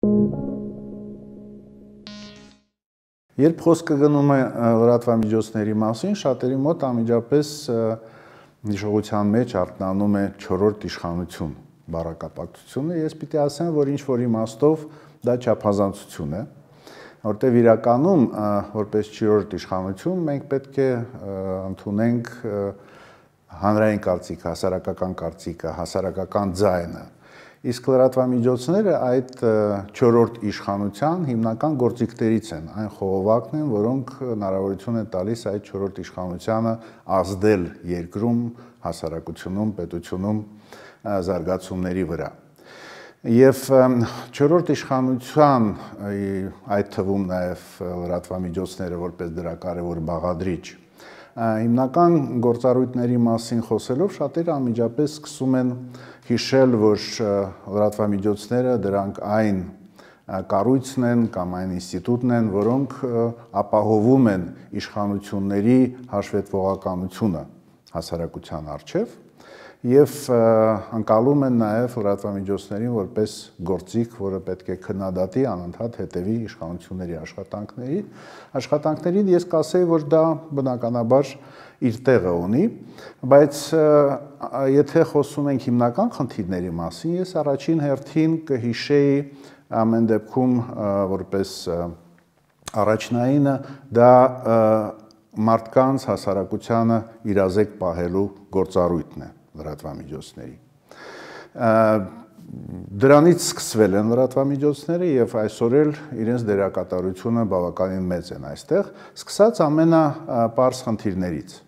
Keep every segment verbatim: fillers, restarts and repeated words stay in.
Երբ խոսքը գնում է լրատվամիջոցների մասին, շատերի մոտ անմիջապես հիշողության մեջ արթնանում է չորրորդ իշխանություն բառակապակցությունը։ Ես պիտի ասեմ, որ ինչ-որ իմաստով դա չափազանցություն է, որտեղ իրականում որպես չորրորդ իշխանություն մենք պետք է ընդունենք հանրային կարծիքը, հասարակական կարծիքը, հասարակական ձայնը։ Իսկ լրատվամիջոցները այդ չորրորդ իշխանության հիմնական գործիքներից են, այն խողովակն են, որոնք հնարավորություն են տալիս այդ չորրորդ իշխանությանը ազդել երկրում, հասարակությունում, պետությունում զարգացումների վրա։ Եվ չորրորդ իշխանության, այդ թվում նաև լրատվամիջոցները որպես դրա կարևոր բաղադրիչ, հիմնական գործառույթների մասին խոսելով շատերը անմիջապես սկսում են հիշել, որ լրատվամիջոցները դրանք այն կառույցն են կամ այն ինստիտուտն են, որոնք ապահովում են իշխանությունների հաշվետվողականությունը հասարակության առջև և ընկալում են նաև լրատվամիջոցներին որպես գործիք, որը պետք է քննադատի, անընդհատ հետևի իշխանությունների աշխատանքներին, աշխատանքներին ես կասեի, որ դա բնականաբար իր տեղը ունի, բայց եթե խոսում ենք հիմնական խնդիրների մասին, ես առաջին հերթին կհիշեի ամեն դեպքում որպես առաջնայինը դա մարդկանց հասարակությանը իրազեկ պահելու գործառույթն է լրատվամիջոցների։ Դրանից սկսվել են լրատվամիջոցները և այսօր էլ իրենց դերակատարությունը բավականին մեծ են այստեղ, սկսած ամենապարզ խնդիրներից։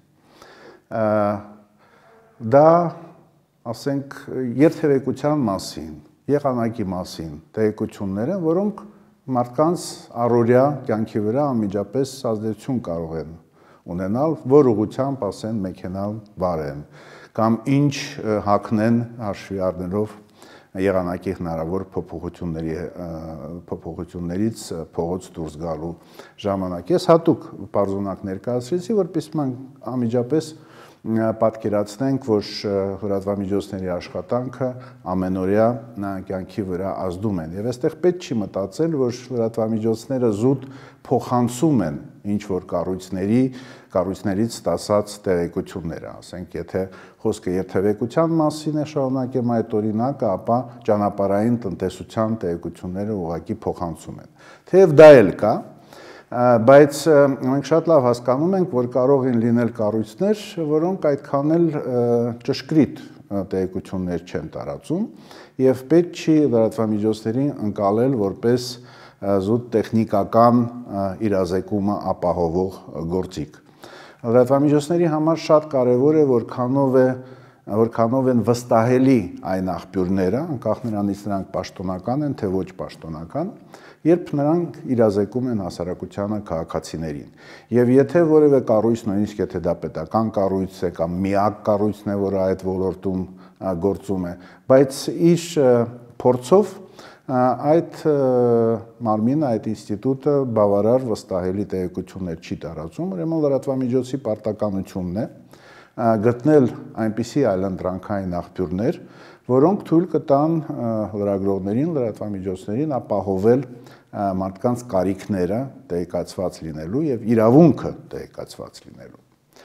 Դա, ասենք, երթևեկության մասին, եղանակի մասին տեղեկություններ են, որոնք մարդկանց առօրյա կյանքի վրա անմիջապես ազդեցություն կարող են ունենալ, որ ուղղությամբ, ասեն, մեքենան վարեն, կամ ինչ հագնեն հաշվի առնելով եղանակի հնարավոր փոփոխությունների, փոփոխություններից փողոց դուրս գալու ժամանակ։ Ես հատուկ պարզունակ ներկայացրեցի, որպեսզի մենք անմիջապես պատկերացնենք, որ լրատվամիջոցների աշխատանքը ամենօրյա կյանքի վրա ազդում են։ Եվ այստեղ պետք չի մտածել, որ լրատվամիջոցները զուտ փոխանցում են ինչ-որ կառույցների, կառույցներից ստացած տեղեկությունները, ասենք, եթե խոսքը երթևեկության մասին է, շարունակեմ այդ օրինակը, ապա ճանապարհային տնտեսության տեղեկությունները ուղղակի փոխանցում են։ Թեև դա էլ կա, բայց մենք շատ լավ հասկանում ենք, որ կարող են լինել կառույցներ, որոնք այդքան էլ ճշգրիտ տեղեկություններ չեն տարածում և պետք չի լրատվամիջոցներին ընկալել որպես զուտ տեխնիկական իրազեկումը ապահովող գործիք։ Լրատվամիջոցների համար շատ կարևոր է, որքանով է որքանով են վստահելի այն աղբյուրները, անկախ նրանից նրանք պաշտոնական են, թե ոչ պաշտոնական, երբ նրանք իրազեկում են հասարակությանը, քաղաքացիներին։ Եվ եթե որևէ կառույց, նույնիսկ եթե դա պետական կառույց է կամ միակ կառույցն է, որը այդ ոլորտում գործում է, բայց իր փորձով այդ մարմինը, այդ ինստիտուտը բավարար վստահելի տեղեկություններ չի տարածում, ուրեմն լրատվամիջոցի պարտականությունն է գտնել այնպիսի այլընտրանքային աղբյուրներ, որոնք թույլ կտան լրագրողներին, լրատվամիջոցներին ապահովել մարդկանց կարիքները տեղեկացված լինելու և իրավունքը տեղեկացված լինելու։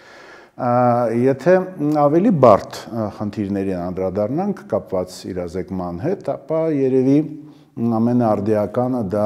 Եթե ավելի բարդ խնդիրներին անդրադառնանք կապված իրազեկման հետ, ապա երևի ամենաարդիականը դա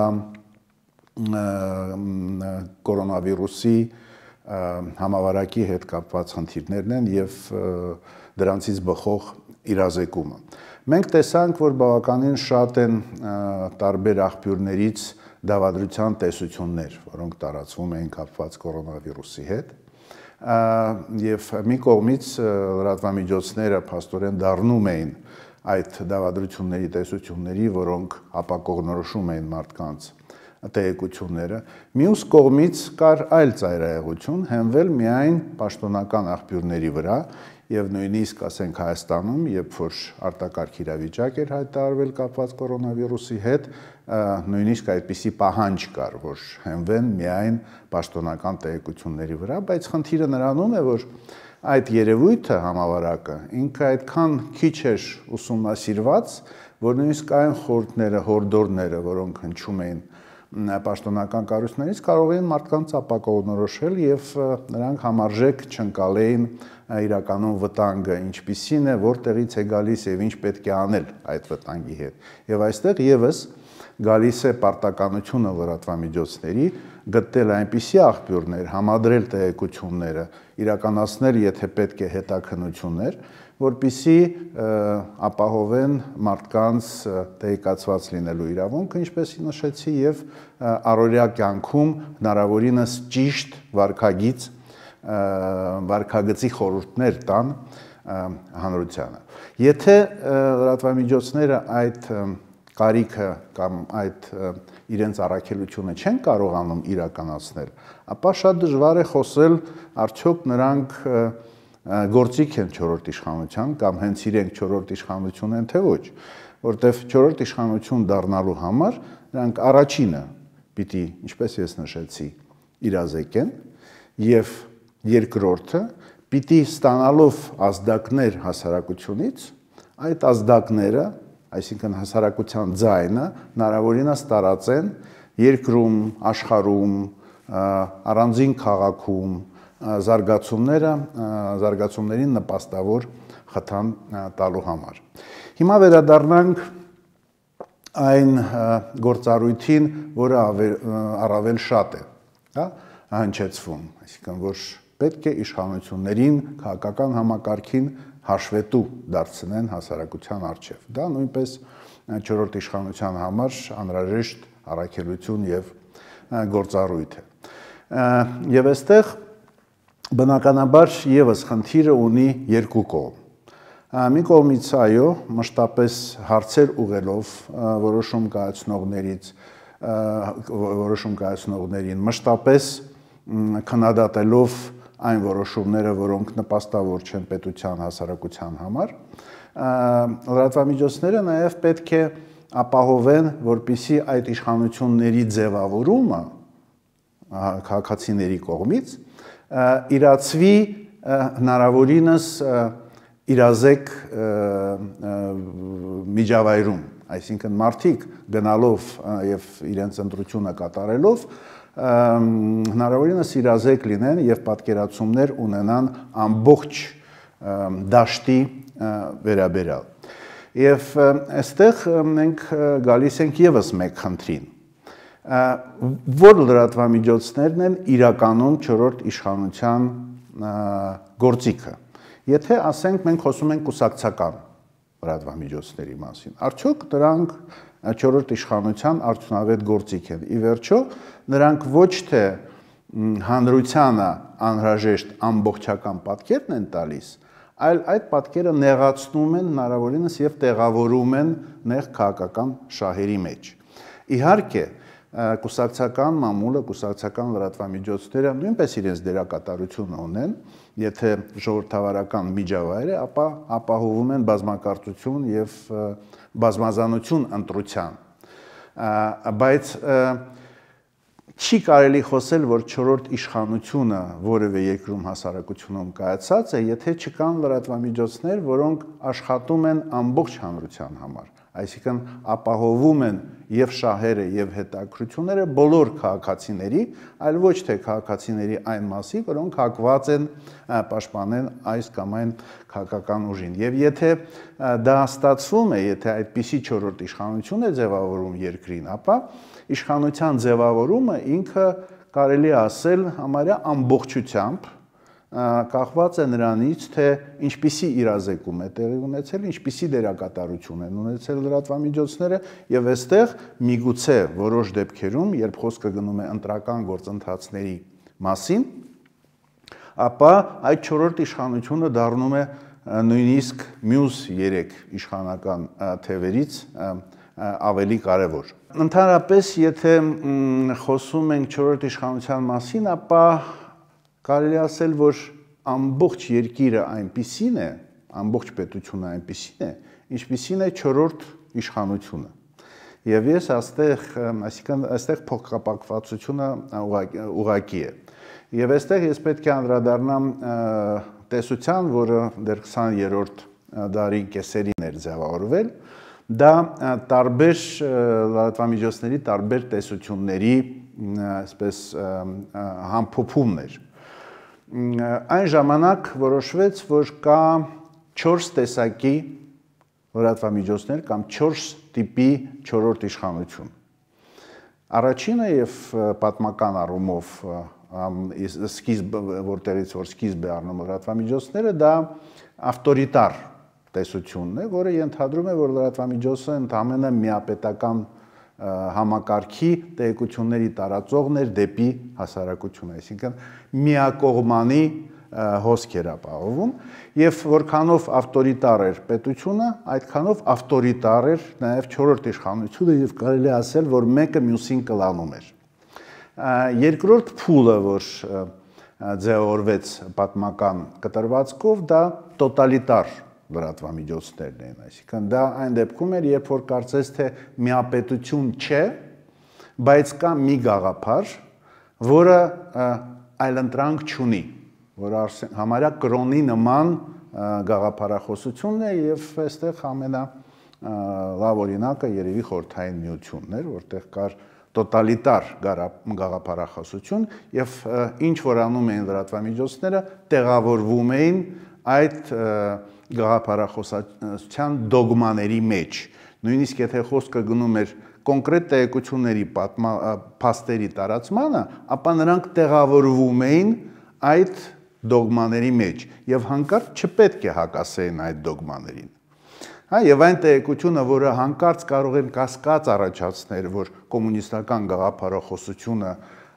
կորոնավիրուսի համավարակի հետ կապված խնդիրներն են և դրանցից բխող իրազեկումը։ Մենք տեսանք, որ բավականին շատ են տարբեր աղբյուրներից դավադրության տեսություններ, որոնք տարածվում էին կապված կորոնավիրուսի հետ, և մի կողմից լրատվամիջոցները փաստորեն դառնում էին այդ դավադրությունների տեսությունների, որոնք ապակողմնորոշում էին մարդկանց տեղեկությունները, մյուս կողմից կար այլ ծայրահեղություն, հենվել միայն պաշտոնական աղբյուրների վրա և նույնիսկ, ասենք, Հայաստանում, երբ որ արտակարգ իրավիճակ էր հայտարարվել կապված կորոնավիրուսի հետ, նույնիսկ այդպիսի պահանջ կար, որ հենվեն միայն պաշտոնական տեղեկությունների վրա, բայց խնդիրը նրանում է, որ այդ երևույթը համավարակը ինքը այդքան քիչ էր ուսումնասիրված, որ նույնիսկ այն խորհուրդները, հորդորները, որոնք հնչում էին պաշտոնական կառույցներից, կարող էին մարդկանց ապակողնորոշել եւ նրանք համարժեք չընկալեին իրականում վտանգը ինչպիսին է, որտեղից է գալիս եւ ինչ պետք է անել այդ վտանգի հետ։ Եվ այստեղ եւս գալիս է պարտականությունը լրատվամիջոցների գտնել այնպիսի աղբյուրներ, համադրել տեղեկությունները, իրականացնել, եթե պետք է, հետաքննություններ, որպեսզի ապահովեն մարդկանց տեղեկացված լինելու իրավունքը, ինչպես նշեցի, եւ առօրյա կյանքում հնարավորինս ճիշտ վարքագիծ, վարքագծի խորհուրդներ տան հանրությանը։ Եթե լրատվամիջոցները այդ կարիքը կամ այդ իրենց առաքելությունը չեն կարողանում իրականացնել, ապա շատ դժվար է խոսել արդյոք նրանք գործիք են չորրորդ իշխանության կամ հենց իրենք չորրորդ իշխանություն են թե ոչ, որտեվ չորրորդ իշխանություն դառնալու համար նրանք առաջինը պիտի, ինչպես ես նշեցի, իրազեկեն եւ երկրորդը պիտի ստանալով ազդակներ հասարակությունից, այդ ազդակները, այսինքն հասարակության ձայնը հնարավորինս տարածեն երկրում, աշխարհում, առանձին քաղաքում զարգացումները, զարգացումներին նպաստավոր խթան տալու համար։ Հիմա վերադառնանք այն գործառույթին, որը առավել շատ է, հա, հնչեցվում, այսինքն որ պետք է իշխանություններին, քաղաքական համակարգին հաշվետու դարձնեն հասարակության առջև։ Դա նույնպես չորրորդ իշխանության համար անհրաժեշտ առաքելություն եւ գործառույթ է։ Եվ այստեղ բնականաբար եւս խնդիրը ունի երկու կողմ։ Մի կողմից այո, մշտապես հարցեր ուղղելով որոշում կայացնողներից, որոշում կայացնողներին, մշտապես քննադատելով այն որոշումները, որոնք նպաստավոր չեն պետության հասարակության համար, լրատվամիջոցները նաև պետք է ապահովեն, որպեսզի այդ իշխանությունների ձևավորումը քաղաքացիների կողմից իրացվի հնարավորինս իրազեկ միջավայրում, այսինքն մարդիկ գնալով եւ իրենց ընտրությունը կատարելով հնարավորինս իրազեկ լինեն եւ պատկերացումներ ունենան ամբողջ դաշտի վերաբերյալ։ Եվ այստեղ մենք գալիս ենք եւս մեկ խնդրին, որ լրատվամիջոցներն են իրականում չորրորդ իշխանության գործիքը։ Եթե ասենք մենք խոսում ենք կուսակցական լրատվամիջոցների մասին, արդյոք դրանք չորրորդ իշխանության արդյունավետ գործիք են։ Ի վերջո, նրանք ոչ թե հանրությանը անհրաժեշտ ամբողջական պատկերն են տալիս, այլ այդ պատկերը նեղացնում են հնարավորինս եւ տեղավորում են նեղ քաղաքական շահերի մեջ։ Իհարկե, կուսակցական մամուլը, կուսակցական լրատվամիջոցները նույնպես իրենց դերակատարությունը ունեն, եթե ժողովրդավարական միջավայր է, ապա ապահովում են բազմակարծություն եւ բազմազանություն ընտրության, բայց չի կարելի խոսել, որ չորրորդ իշխանությունը որևէ երկրում հասարակությունում կայացած է, եթե չկան լրատվամիջոցներ, որոնք աշխատում են ամբողջ հանրության համար, այսինքն ապահովում են եւ շահերը եւ հետաքրությունները բոլոր քաղաքացիների, այլ ոչ թե քաղաքացիների այն մասի, որոնք հակված են պաշտպանեն այս կամ այն քաղաքական ուժին։ Եվ եթե դա ստացվում է, եթե այդպիսի չորրորդ իշխանություն է ձևավորում երկրին, ապա իշխանության ձևավորումը ինքը կարելի է ասել համարյա ամբողջությամբ կախված է նրանից, թե ինչպիսի իրազեկում է տեղի ունեցել, ինչպիսի դերակատարություն են ունեցել լրատվամիջոցները եւ այստեղ միգուցե որոշ դեպքերում, երբ խոսքը գնում է ընտրական գործընթացների մասին, ապա այդ չորրորդ իշխանությունը դառնում է նույնիսկ մյուս երեք իշխանական թևերից ավելի կարևոր։ Ընդհանրապես, եթե խոսում ենք չորրորդ իշխանության մասին, ապա կարելի ասել, որ ամբողջ երկիրը այնպիսին է, ամբողջ պետությունը այնպիսին է, ինչպիսին է չորրորդ իշխանությունը։ Եվ ես այստեղ, այսինքն այստեղ փոխկապակցությունը ուղղակի է։ Եվ այստեղ ես պետք է անդրադառնամ տեսության, որը դեռ քսաներորդ դարի կեսերին էր ձևավորվել, դա տարբեր լրատվամիջոցների տարբեր տեսությունների այսպես համփոփումներ։ Այն ժամանակ որոշվեց, որ կա չորս տեսակի լրատվամիջոցներ կամ չորս տիպի չորրորդ իշխանություն։ Առաջինը եւ պատմական առումով սկիզբ որտեղից որ սկիզբ է առնում լրատվամիջոցները, դա ավտորիտար տեսությունն է, որը ենթադրում է, որ լրատվամիջոցը ընդհանրապես միապետական համակարգի տեղեկությունների տարածողն էր դեպի հասարակությունը, այսինքն միակողմանի հոսք էր ապահովում, եւ որքանով ավտորիտար էր պետությունը, այդքանով ավտորիտար էր նաեւ չորրորդ իշխանությունը եւ կարելի է ասել, որ մեկը մյուսին կլանում էր։ Երկրորդ փուլը, որ ձևավորվեց պատմական կտրվածքով, դա տոտալիտար լրատվամիջոցներն են, այսինքն դա այն դեպքում էր, երբ որ կարծես թե միապետություն չէ, բայց կա մի գաղափար, որը այլընտրանք չունի, որը համարյա կրոնի նման գաղափարախոսությունն է եւ այստեղ ամենա լավ օրինակը երևի Խորհրդային Միությունն էր, որտեղ կար տոտալիտար գաղափարախոսություն եւ ինչ որ անում էին լրատվամիջոցները, տեղավորվում էին այդ գաղափարախոսության դոգմաների մեջ։ Նույնիսկ եթե խոսքը գնում էր կոնկրետ տեղեկությունների փաստերի տարածմանը, ապա նրանք տեղավորվում էին այդ դոգմաների մեջ եւ հանկարծ չպետք է հակասեին այդ դոգմաներին։ Հա, եւ այն տեղեկությունը, որը հանկարծ կարող էր կասկած առաջացնել, որ կոմունիստական գաղափարախոսությունը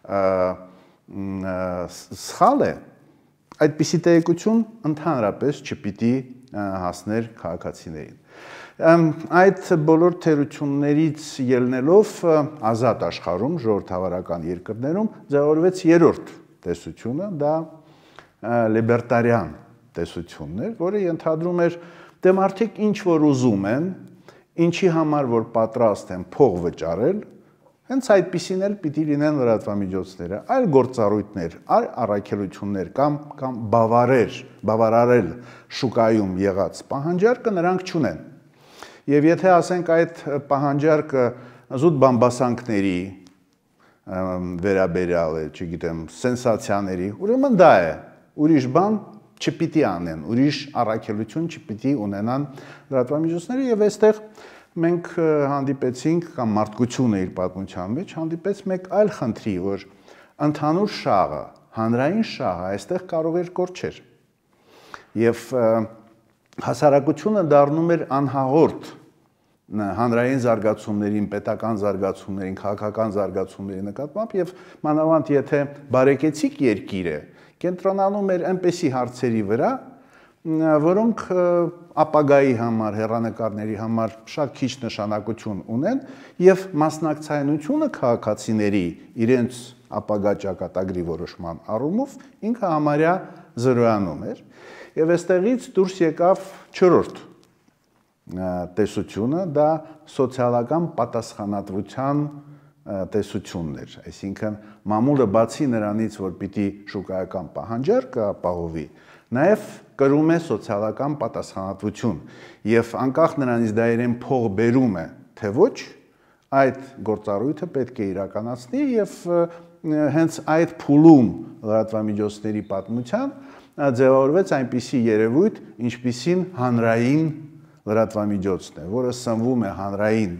սխալ է, այդպիսի տեղեկություն ընդհանրապես չպիտի հասներ քաղաքացիներին։ Այդ բոլոր թերություններից ելնելով ազատ աշխարհում, ժողովրդավարական երկրներում ձևավորվեց երրորդ տեսությունը, դա լիբերտարիան տեսությունն էր, որը ենթադրում էր, դե մարդիկ ինչ որ ուզում են, ինչի համար որ պատրաստ են փող վճարել, հենց այդպիսին էլ պիտի լինեն լրատվամիջոցները, այլ գործառույթներ, այլ առաքելություններ կամ կամ բավարար, բավարարել շուկայում եղած պահանջարկը նրանք չունեն։ Եվ եթե ասենք այդ պահանջարկը զուտ բամբասանքների վերաբերյալ է, չգիտեմ, սենսացիաների, ուրեմն դա է, ուրիշ բան չպիտի անեն, ուրիշ առաքելություն չպիտի ունենան լրատվամիջոցները եւ այստեղ մենք հանդիպեցինք կամ մարդկությունը իր պատմության մեջ հանդիպեց մեկ այլ խնդրի, որ ընդհանուր շահը, հանրային շահը այստեղ կարող էր կորչել։ Եվ հասարակությունը դառնում էր անհաղորդ հանրային զարգացումներին, պետական զարգացումներին, քաղաքական զարգացումների նկատմամբ եւ մանավանդ եթե բարեկեցիկ երկիր է, կենտրոնանում էր այնպիսի հարցերի վրա, որոնք ապագայի համար, հեռանկարների համար շատ քիչ նշանակություն ունեն եւ մասնակցայնությունը քաղաքացիների իրենց ապագա ճակատագրի որոշման առումով ինքը համարյա զրոյանում էր եւ այստեղից դուրս եկավ չորրորդ տեսությունը, դա սոցիալական պատասխանատվության տեսությունն էր, այսինքն մամուլը բացի նրանից, որ պիտի շուկայական պահանջարկը ապահովի, նաև կրում է սոցիալական պատասխանատվություն եւ անկախ նրանից դա իրեն փող բերում է, թե ոչ, այդ գործառույթը պետք է իրականացնի եւ հենց այդ փուլում լրատվամիջոցների պատմության ձևավորվեց այնպիսի երևույթ, ինչպիսին հանրային լրատվամիջոցն է, որը սնվում է հանրային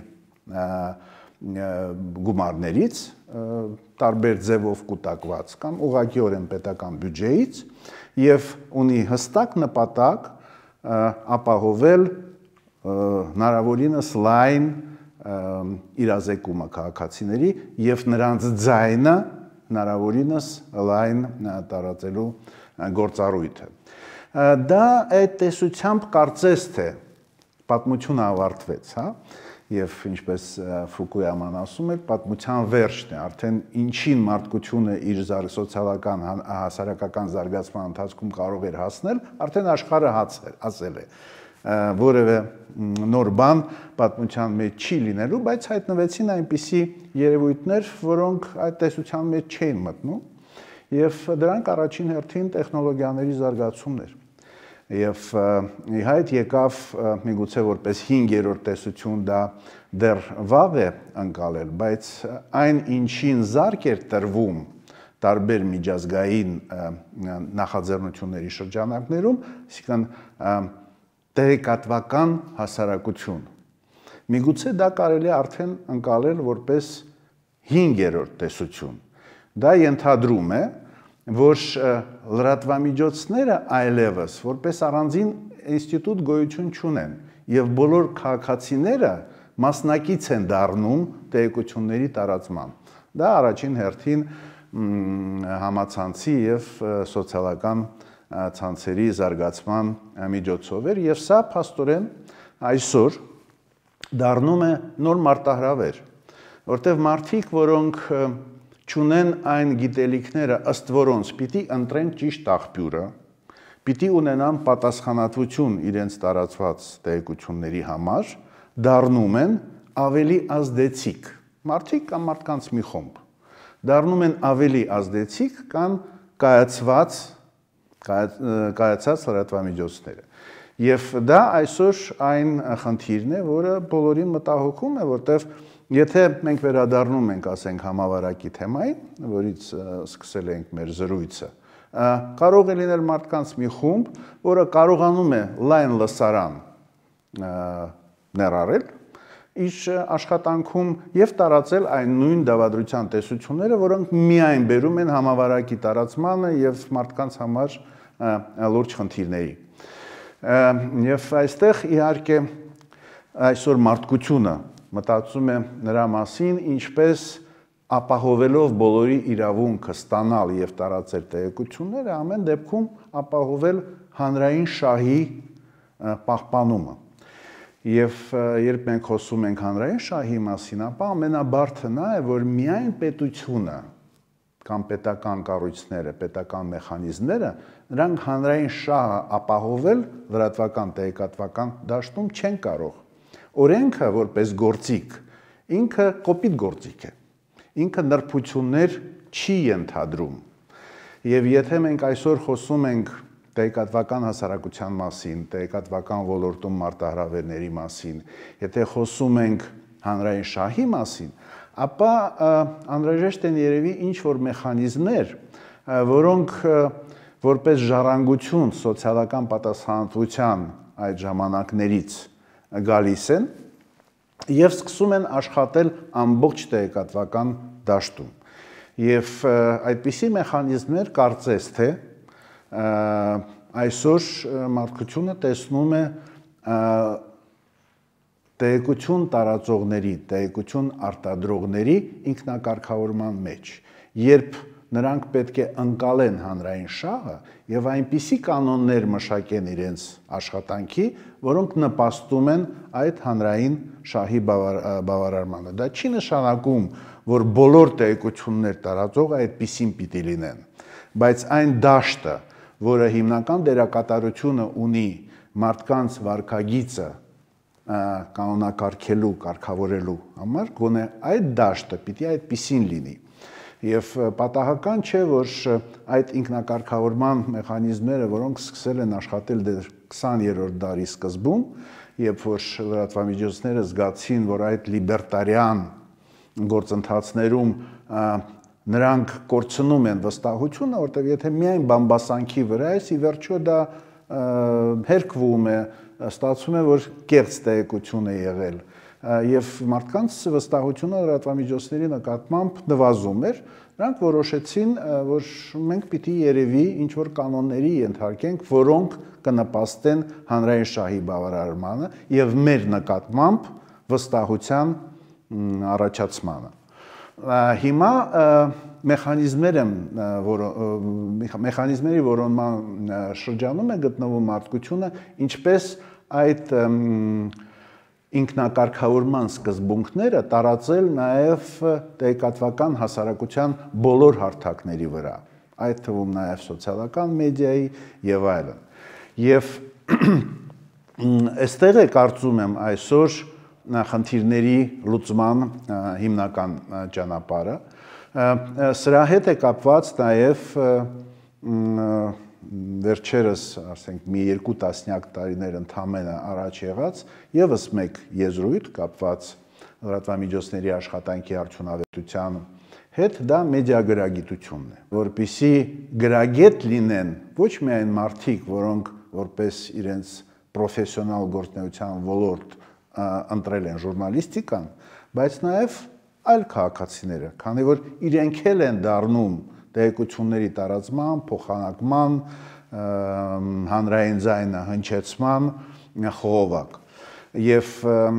գումարներից, տարբեր ձևով կուտակված կամ ուղղակիորեն պետական բյուջեից եւ ունի հստակ նպատակ ապահովել հնարավորինս լայն իրազեկումը քաղաքացիների եւ նրանց ձայնը հնարավորինս լայն տարածելու գործառույթը։ Դա այդ տեսությամբ կարծես թե պատմությունը ավարտվեց, հա, եւ ինչպես Ֆուկույաման ասում է, պատմության վերջն է, արդեն ինչին մարդկությունը իր սոցիալական հասարակական զարգացման ընթացքում կարող էր հասնել, արդեն աշխարհը հասել է։ Որևէ նոր բան պատմության մեջ չի լինելու, բայց հայտնվեցին այնպիսի երևույթներ, որոնք այդ տեսության մեջ չէին մտնում, եւ դրանք առաջին հերթին տեխնոլոգիաների զարգացումն էր։ Եվ ի հայտ եկավ միգուցե որպես հինգերորդ տեսություն դա դեռ վաղ է ընկալել, բայց այն ինչին զարկ էր տրվում տարբեր միջազգային նախաձեռնությունների շրջանակներում, այսինքն տեղեկատվական հասարակություն։ Միգուցե դա կարելի է արդեն ընկալել որպես հինգերորդ տեսություն։ Դա ենթադրում է, որ լրատվամիջոցները այլևս որպես առանձին ինստիտուտ գոյություն չունեն եւ բոլոր քաղաքացիները մասնակից են դառնում տեղեկությունների տարածման։ Դա առաջին հերթին համացանցի եւ սոցիալական ցանցերի զարգացման միջոցով էր եւ սա փաստորեն այսօր դառնում է նոր մարտահրավեր, որտեղ մարդիկ, որոնք չունեն այն գիտելիքները, ըստ որոնց պիտի ընտրեն ճիշտ աղբյուրը, պիտի ունենան պատասխանատվություն իրենց տարածված տեղեկությունների համար, դառնում են ավելի ազդեցիկ, մարդիկ կամ մարդկանց մի խումբ, դառնում են ավելի ազդեցիկ կամ կայացված, կայացած լրատվամիջոցները։ Եվ դա այսօր այն խնդիրն է, որը բոլորին մտահոգում է, որտեղ եթե մենք վերադառնում ենք, ասենք, համավարակի թեմային, որից սկսել ենք մեր զրույցը, կարող է լինել մարդկանց մի խումբ, որը կարողանում է լայն լսարան ներառել իր աշխատանքում եւ տարածել այն նույն դավադրության տեսությունները, որոնք միայն բերում են համավարակի տարածմանը եւ մարդկանց համար լուրջ խնդիրների։ Եվ այստեղ իհարկե այսօր մարդկությունը մտածում է նրա մասին, ինչպես ապահովելով բոլորի իրավունքը ստանալ եւ տարածել տեղեկությունները, ամեն դեպքում ապահովել հանրային շահի պահպանումը։ Եվ երբ մենք խոսում ենք հանրային շահի մասին, ապա ամենաբարդը նա է, որ միայն պետությունը կամ պետական կառույցները, պետական մեխանիզմները, նրանք հանրային շահը ապահովել լրատվական տեղեկատվական դաշտում չեն կարող։ Օրենքը որպես գործիք, ինքը կոպիտ գործիք է, ինքը նրբություններ չի ենթադրում։ Եվ եթե մենք այսօր խոսում ենք տեղեկատվական հասարակության մասին, տեղեկատվական ոլորտում մարտահրավերների մասին, եթե խոսում ենք հանրային շահի մասին, ապա անհրաժեշտ են երևի ինչ-որ մեխանիզմներ, որոնք որպես ժառանգություն սոցիալական պատասխանատվության այդ ժամանակներից գալիս են եւ սկսում են աշխատել ամբողջ տեղեկատվական դաշտում։ Եվ այդպիսի մեխանիզմներ կարծես թե այսօր մարդկությունը տեսնում է տեղեկություն տարածողների, տեղեկություն արտադրողների ինքնակարգավորման մեջ, երբ նրանք պետք է ընկալեն հանրային շահը եւ այնպիսի կանոններ մշակեն իրենց աշխատանքի, որոնք նպաստում են այդ հանրային շահի բավարարմանը։ Դա չի նշանակում, որ բոլոր տեղեկություններ տարածողը այդպիսին պիտի լինեն, բայց այն դաշտը, որը հիմնական դերակատարությունը ունի մարդկանց վարքագիծը կանոնակարգելու, կարգավորելու համար, գոնե այդ դաշտը պիտի այդպիսին լինի։ Եվ պատահական չէ, որ այդ ինքնակարգավորման մեխանիզմները, որոնք սկսել են աշխատել դեռ քսաներորդ դարի սկզբում, երբ որ լրատվամիջոցները զգացին, որ այդ լիբերտարիան գործընթացներում նրանք կորցնում են վստահությունը, որտեղ եթե միայն բամբասանքի վրա ես, ի վերջո դա հերկվում է, ստացվում է, որ կեղծ տեղեկություն է եղել եւ մարդկանց վստահությունը լրատվամիջոցների նկատմամբ նվազում էր, նրանք որոշեցին, որ մենք պիտի երևի ինչ որ կանոնների ենթարկենք, որոնք կնպաստեն հանրային շահի բավարարմանը եւ մեր նկատմամբ վստահության առաջացմանը։ Հիմա մեխանիզմներ եմ, որ մեխանիզմերի որոնման շրջանում է գտնվում մարդկությունը, ինչպես այդ ինքնակարգավորման սկզբունքները տարածել նաև տեղեկատվական հասարակության բոլոր հարթակների վրա, այդ թվում նաև սոցիալական մեդիայի եւ այլն։ Եվ այստեղ է կարծում եմ այսօր խնդիրների լուծման հիմնական ճանապարհը։ Սրա հետ է կապված նաև վերջերս, ասենք, մի երկու տասնյակ տարիներ ընդամենը առաջ եղած եւս մեկ եզրույթ կապված լրատվամիջոցների աշխատանքի արդյունավետության հետ, դա մեդիագրագիտությունն է, որպեսզի գրագետ լինեն ոչ միայն մարդիկ, որոնք որպես իրենց պրոֆեսիոնալ գործունեության ոլորտ ընտրել են ժուրնալիստիկան, բայց նաև այլ քաղաքացիները, քանի որ իրենք էլ են դառնում տեղեկությունների տարածման, փոխանակման, հանրային ձայնը հնչեցման խողովակ։ Եվ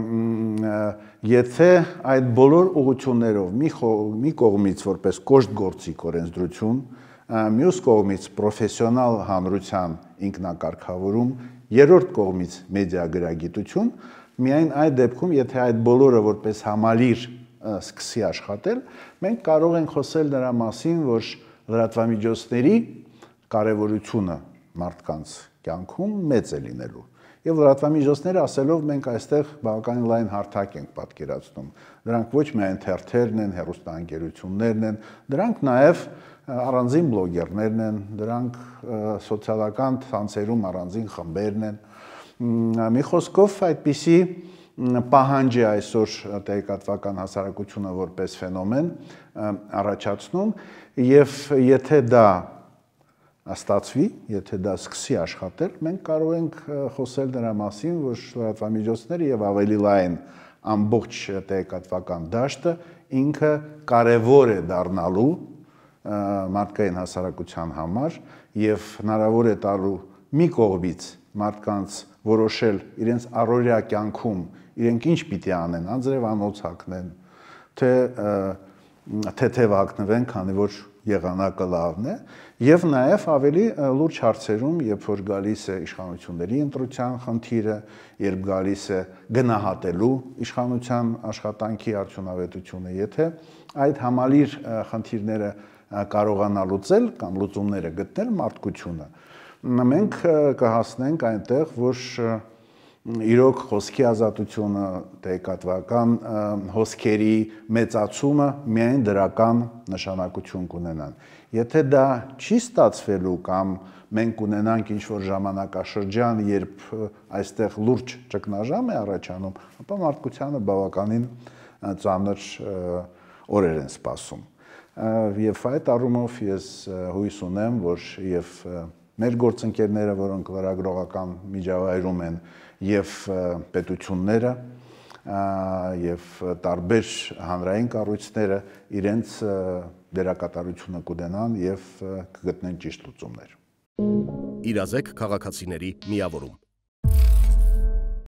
եթե այդ բոլոր ուղղություններով մի կողմից որպես կոշտ գործիք օրենսդրություն, մյուս կողմից պրոֆեսիոնալ հանրության ինքնակարգավորում, երրորդ կողմից մեդիագրագիտություն, միայն այդ դեպքում, եթե այդ բոլորը որպես համալիր սկսի աշխատել, մենք կարող ենք խոսել նրա մասին, որ լրատվամիջոցների կարևորությունը մարդկանց կյանքում մեծ է լինելու։ Եվ լրատվամիջոցները ասելով մենք այստեղ բավականին լայն հարթակ ենք պատկերացնում։ Դրանք ոչ միայն թերթերն են, հեռուստաընկերություններն են, դրանք նաև առանձին բլոգերներն են, դրանք սոցիալական ցանցերում առանձին խմբերն են։ Մի խոսքով այդպիսի պահանջ է այսօր տեղեկատվական հասարակությունը որպես ֆենոմեն առաջացնում եւ եթե դա ստացվի, եթե դա սկսի աշխատել, մենք կարող ենք խոսել նրա մասին, որ լրատվամիջոցները եւ ավելի լայն ամբողջ տեղեկատվական դաշտը ինքը կարևոր է դառնալու մարդկային հասարակության համար եւ հնարավոր է տալու մի կողմից մարդկանց որոշել իրենց առօրյա կյանքում իրենք ինչ պիտի անեն, անձրև անոց հագնեն, թե թեթև հագնվեն, քանի որ եղանակը լավն է, եւ նաեւ ավելի լուրջ հարցերում, երբ որ գալիս է իշխանությունների ընտրության խնդիրը, երբ գալիս է գնահատելու իշխանության աշխատանքի արդյունավետությունը, եթե այդ համալիր խնդիրները կարողանա լուծել կամ լուծումները գտնել մարդկությունը, մենք կհասնենք այնտեղ, որ իրոք խոսքի ազատությունը, տեղեկատվական հոսքերի մեծացումը միայն դրական նշանակություն կունենան։ Եթե դա չի ստացվելու կամ մենք ունենանք ինչ-որ ժամանակաշրջան, երբ այստեղ լուրջ ճգնաժամ է առաջանում, ապա մարդկությանը բավականին ծանր օրեր են սպասում։ Եվ այդ առումով ես հույս ունեմ, որ եւ մեր գործընկերները, որոնք լրագրողական միջավայրում են, եւ պետությունները եւ տարբեր հանրային կառույցները իրենց դերակատարությունը կունենան եւ կգտնեն ճիշտ լուծումներ։ Իրազեկ քաղաքացիների միավորում։